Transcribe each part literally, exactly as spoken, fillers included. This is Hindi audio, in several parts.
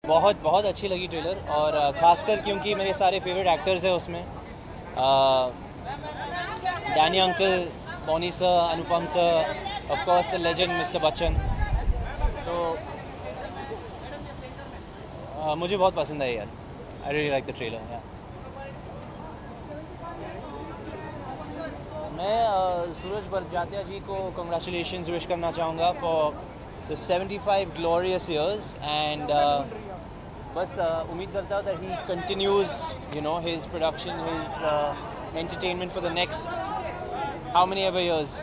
बहुत बहुत अच्छी लगी ट्रेलर, और ख़ासकर क्योंकि मेरे सारे फेवरेट एक्टर्स हैं उसमें। Danny uncle, Boney sir, Anupam sir, of course the legend mister Bachchan. So मुझे बहुत पसंद आई यार। I really like the trailer. मैं uh, सूरज बरजात्या जी को कंग्रेचुलेशंस विश करना चाहूँगा for the seventy five glorious years, and बस uh, उम्मीद करता हूँ that he continues you know his production, his entertainment for the next how many ever years.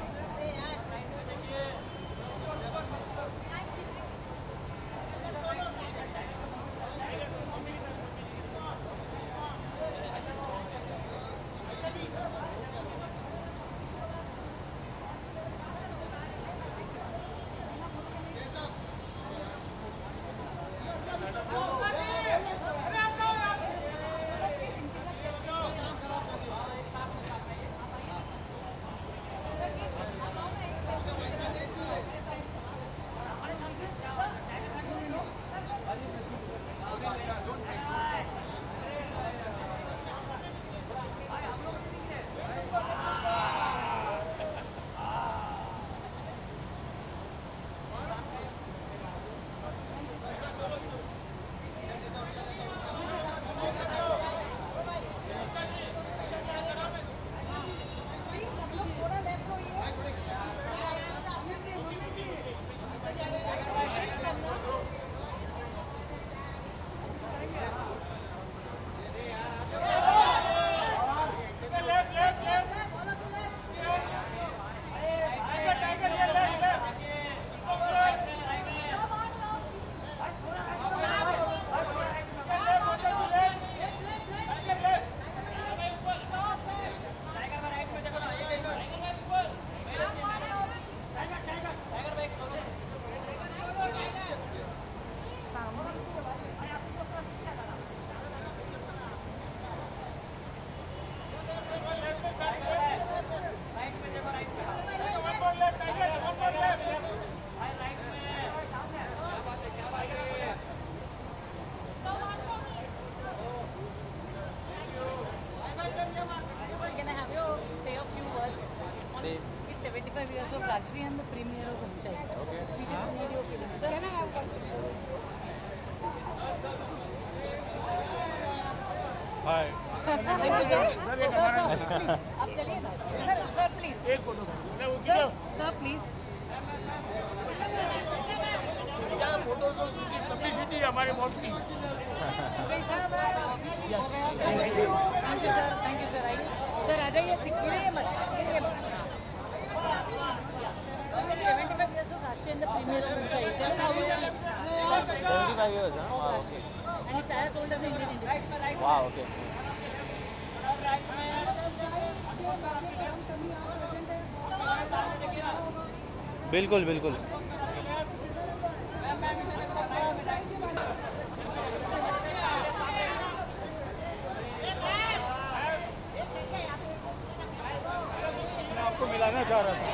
seventy-five years of Rajshri and the premiere of Unchai. Okay. We just need your feelings. Sir, can I have one? Hi. Thank you, sir. Sir, sir, please. आप चलिए ना. Sir, sir, please. एक फोटो. Sir, sir, please. क्या फोटो तो पब्लिसिटी हमारे बॉस की. Okay, sir. हो गया. Thank you, sir. Thank you, sir. आइए. Sir, आ जाइए. गिरिए मत. गिरिए मत. seventy-five years of Rajshri and the premiere of Unchai. Tell how you feel. seventy-five years, huh? Wow, okay. And it's as old as the Indian industry. Wow, okay. बिल्कुल बिल्कुल। आपको मिलाना चाह रहा था।